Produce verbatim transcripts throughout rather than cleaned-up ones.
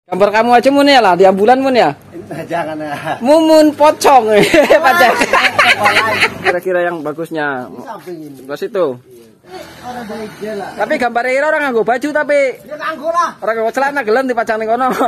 Gambar kamu aja mun ya lah di ambulan mun ya. Jangan ya. Mumun pocong. Pajak. Kira-kira yang bagusnya. Ke situ. Tapi gambarnya ira orang nganggo baju tapi. Ya nganggo lah. Orang nganggo celana gelem dipajang ning kono.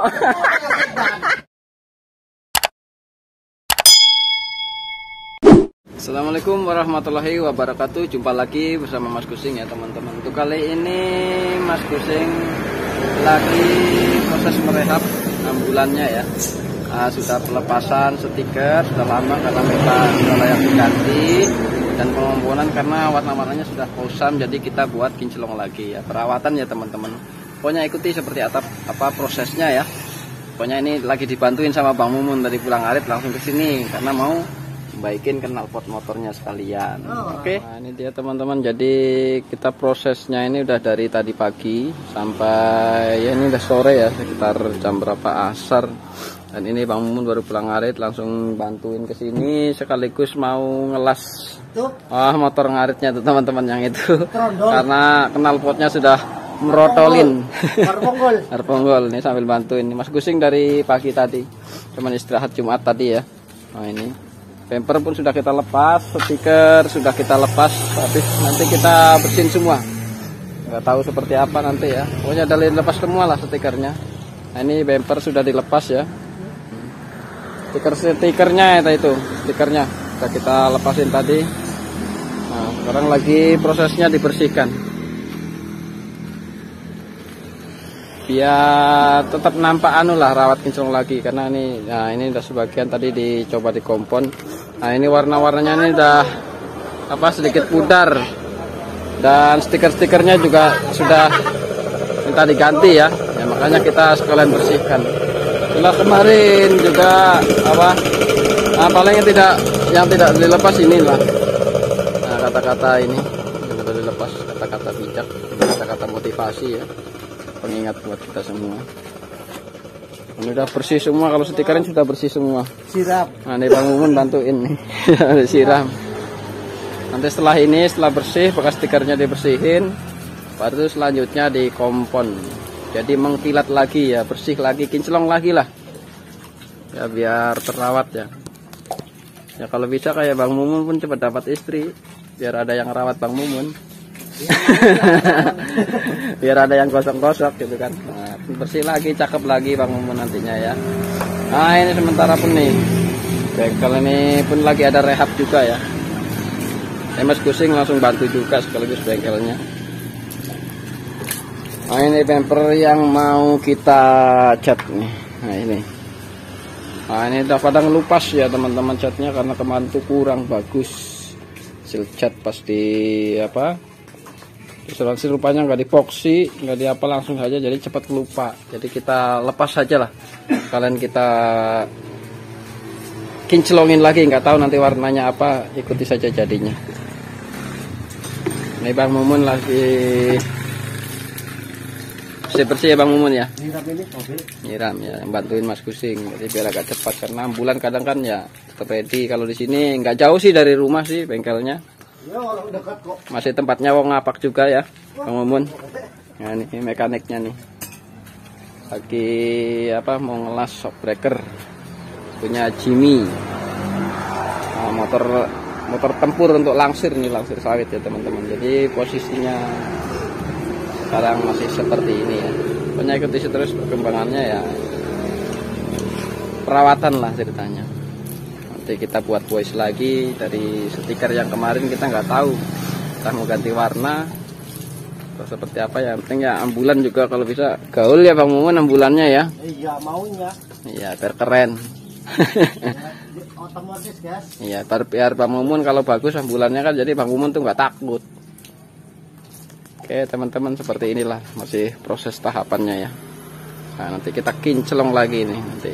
Assalamualaikum warahmatullahi wabarakatuh. Jumpa lagi bersama Mas Kusing ya teman-teman. Untuk kali ini Mas Kusing lagi proses merehab ambulannya ya. uh, Sudah pelepasan stiker, sudah lama karena memang sudah layak diganti. Dan pengomponan karena warna-warnanya sudah kusam, jadi kita buat kinclong lagi ya. Perawatan ya teman-teman. Pokoknya ikuti seperti atap, apa prosesnya ya. Pokoknya ini lagi dibantuin sama Bang Mumun dari Pulang Arit langsung ke sini karena mau baikin knalpot motornya sekalian. Oh. Oke. Okay. Nah, ini dia teman-teman. Jadi kita prosesnya ini udah dari tadi pagi sampai ya ini udah sore ya, sekitar jam berapa asar. Dan ini Bang Mumun baru Pulang Arit langsung bantuin ke sini sekaligus mau ngelas ah oh, motor ngaritnya tuh teman-teman yang itu. Trondol. Karena knalpotnya sudah merotolin. Arponggol. Arponggol ini sambil bantuin. Mas Kusing dari pagi tadi. Cuman istirahat Jumat tadi ya. Nah, ini bumper pun sudah kita lepas, stiker sudah kita lepas, habis nanti kita bersihin semua. Nggak tahu seperti apa nanti ya. Pokoknya ada lepas semua lah stikernya. Nah, ini bumper sudah dilepas ya. Stiker stikernya ya itu, stikernya sudah kita lepasin tadi. Nah, sekarang lagi prosesnya dibersihkan. Biar tetap nampak anu lah rawat kinclong lagi karena ini nah ini udah sebagian tadi dicoba dikompon. Nah ini warna-warnanya ini udah apa sedikit pudar dan stiker-stikernya juga sudah minta diganti ya. Ya makanya kita sekalian bersihkan. Setelah kemarin juga apa nah, palingnya tidak yang tidak dilepas inilah. Nah kata-kata ini yang sudah dilepas, kata-kata bijak, kata-kata motivasi ya. Pengingat buat kita semua. Ini udah bersih semua, kalau stikerin sudah bersih semua. Siram. Nah, ini Bang Mumun bantuin nih. Siram. Nanti setelah ini, setelah bersih, bekas stikernya dibersihin, baru selanjutnya dikompon. Jadi mengkilat lagi ya, bersih lagi, kinclong lagi lah. Ya biar terawat ya. Ya kalau bisa kayak Bang Mumun pun cepat dapat istri, biar ada yang rawat Bang Mumun. Biar ada yang gosok-gosok gitu kan. Nah, bersih lagi, cakep lagi Bang Mumun nantinya ya. Nah ini sementara pun nih bengkel ini pun lagi ada rehab juga ya. Mas Kusing langsung bantu juga sekaligus bengkelnya. Nah ini bumper yang mau kita cat nih. Nah ini Nah ini udah pada ngelupas ya teman-teman catnya karena kemarin tuh kurang bagus hasil cat pas di apa asuransi rupanya nggak dipoksi, nggak di apa langsung saja, jadi cepat lupa. Jadi kita lepas saja lah. Kalian kita kinclongin lagi, nggak tahu nanti warnanya apa, ikuti saja jadinya. Ini Bang Mumun lagi bersih-bersih ya Bang Mumun ya. Nyiram ini, mobil. Nyiram ya, bantuin Mas Kusing. Jadi biar agak cepat karena ambulan kadang kan ya tetap ready. Kalau di sini nggak jauh sih dari rumah sih bengkelnya. Ya, orang dekat kok. Masih tempatnya wong ngapak juga ya Bang Mumun. Nah ini mekaniknya nih lagi apa mau ngelas shock breaker punya Jimmy. Nah, motor motor tempur untuk langsir nih, langsir sawit ya teman-teman. Jadi posisinya sekarang masih seperti ini ya. Pokoknya ikuti terus perkembangannya ya. Perawatan lah ceritanya. Nanti kita buat voice lagi dari stiker yang kemarin kita nggak tahu kita mau ganti warna atau seperti apa ya. Yang penting ya ambulan juga kalau bisa gaul ya Bang Mumun ambulannya ya. Iya maunya. Iya biar keren. Otomatis guys. Iya biar, biar Bang Mumun kalau bagus ambulannya kan jadi Bang Mumun tuh nggak takut. Oke teman-teman seperti inilah masih proses tahapannya ya. Nah nanti kita kinclong lagi nih nanti.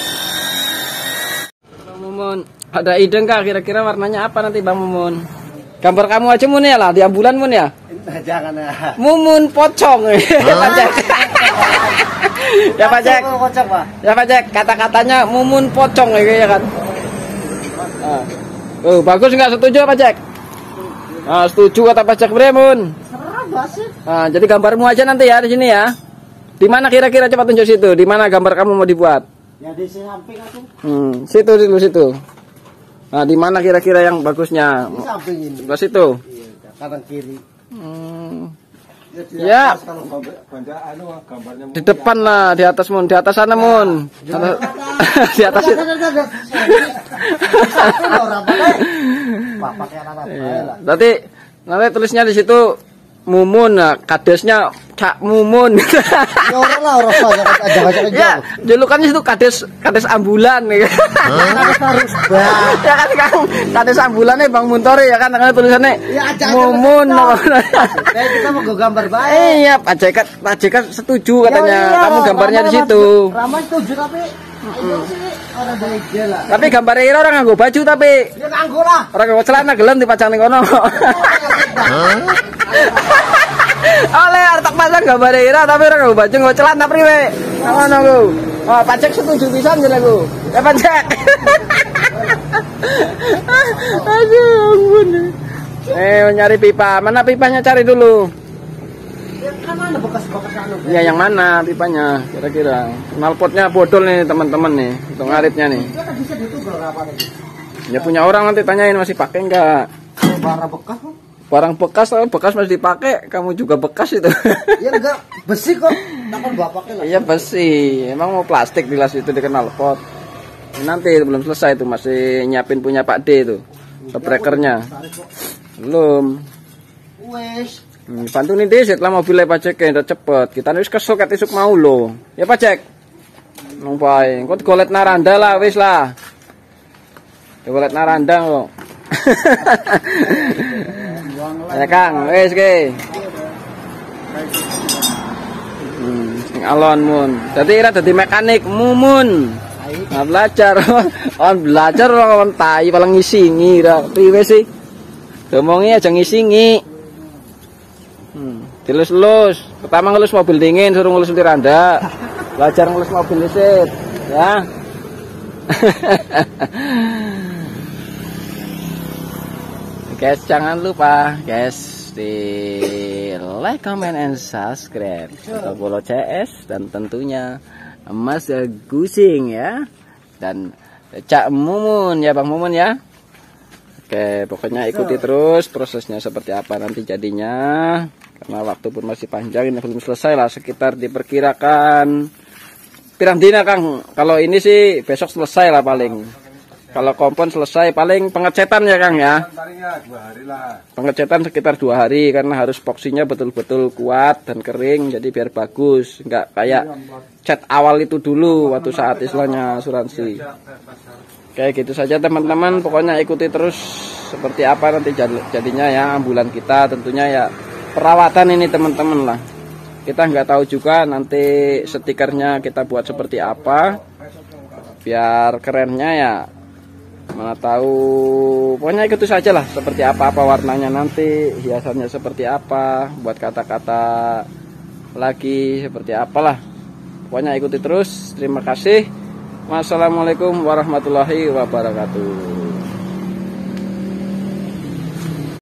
Ada ide nggak kira-kira warnanya apa nanti Bang Mumun? Gambar kamu aja mun ya lah di ambulan mun ya. Jangan ya. Mumun pocong. Ya Pak Cek. Ya Pak Cek. Kocok, Pak. Ya Pak Cek, kata-katanya mumun pocong ya kan. Ah. Oh, bagus nggak setuju Pak Cek? Ah, setuju kata Pak Cek Bremun. Ah, jadi gambarmu aja nanti ya di sini ya. Di mana kira-kira coba tunjuk situ? Di mana gambar kamu mau dibuat? Ya di samping aku. Hmm, situ dulu situ. Nah, di mana kira-kira yang bagusnya? Di samping ini. Ke situ. Iya, kanan kiri. Hmm. di Ya. atas, kalau gambar, anu, gambarnya Di depan lah, di atas mun, di atas sana mun. Atas- di atas itu. Pak, pakai anak-anak Iya. lah. Nanti nanti tulisnya di situ Mumun, nah kadesnya Cak Mumun. Ya orang lah orang saja aja aja Ya, julukannya itu kades kades ambulan ya. harus banget. Ya kan Kang, kades ambulannya Bang Muntori ya kan, karena tulisannya Ya aja Mumun. Kayak kita mau gambar baik. Iya, Pak Jeka, Pak Jeka setuju katanya. Ya, iya, Kamu gambarnya di Rama- situ. Rama setuju tapi itu sih orang baik dia lah. Tapi gambarnya Ira orang nganggo baju tapi Ya nganggo lah. orang nganggo celana gelem dipajang ning kono. Oleh artak pasang gambar Ira tapi orang nganggo baju nganggo celana priwe. Ngono ku. Oh, Pak Cek setuju pisan jeneng ku. Ya Pak Cek. Aduh, ampun. Eh, nyari pipa. Mana pipanya cari dulu. Ya kan ada bekas-bekas anu. Ya yang mana pipanya kira-kira? Knalpotnya bodol nih teman-teman nih. Untuk ngaritnya nih. Ya kan bisa ditugel apa nih? Ya punya orang nanti tanyain masih pakai enggak? Barang bekas kok. Barang bekas, bekas masih dipakai, kamu juga bekas itu. Ya enggak besi kok. Takon bawa pakai lah. Iya besi, emang mau plastik bilas itu di knalpot. Nanti belum selesai itu masih nyiapin punya Pak D itu, breakernya. Belum. Wes. Hmm, bantu nih disit lah mobilnya Pak Cek udah cepet. Kita nulis kesuk kat isuk mau lo. Ya Pak Cek. Numpai, kok golet naranda lah wis lah. Golet naranda kok. Ya Kang, wis ke. Hmm, sing alon mun. Dadi ira dadi mekanik mumun. Nah, belajar. On belajar on tai paling ngisingi ra. Priwe sih? Ngomongi aja ngisingi. Hmm, dilus-lus. Pertama ngelus mobil dingin, suruh ngelus tiranda. Belajar ngelus mobil lisit, ya. Guys, jangan lupa guys di like, comment, and subscribe untuk Follow C S dan tentunya Mas Gusing ya dan Cak Mumun ya Bang Mumun ya. Oke, pokoknya ikuti terus prosesnya seperti apa nanti jadinya karena waktu pun masih panjang, ini belum selesai lah, sekitar diperkirakan pirang dina Kang. Kalau ini sih besok selesai lah paling. Kalau kompon selesai paling pengecetan ya Kang ya. Pengecetan sekitar dua hari karena harus epoksinya betul-betul kuat dan kering jadi biar bagus, nggak kayak cat awal itu dulu waktu saat istilahnya asuransi. Kayak gitu saja teman-teman, pokoknya ikuti terus seperti apa nanti jadinya ya ambulan kita, tentunya ya perawatan ini teman-teman lah. Kita nggak tahu juga nanti stikernya kita buat seperti apa biar kerennya ya. Mana tahu, pokoknya ikuti saja lah seperti apa-apa warnanya nanti, hiasannya seperti apa, buat kata-kata lagi seperti apalah. Pokoknya ikuti terus. Terima kasih. Wassalamualaikum warahmatullahi wabarakatuh.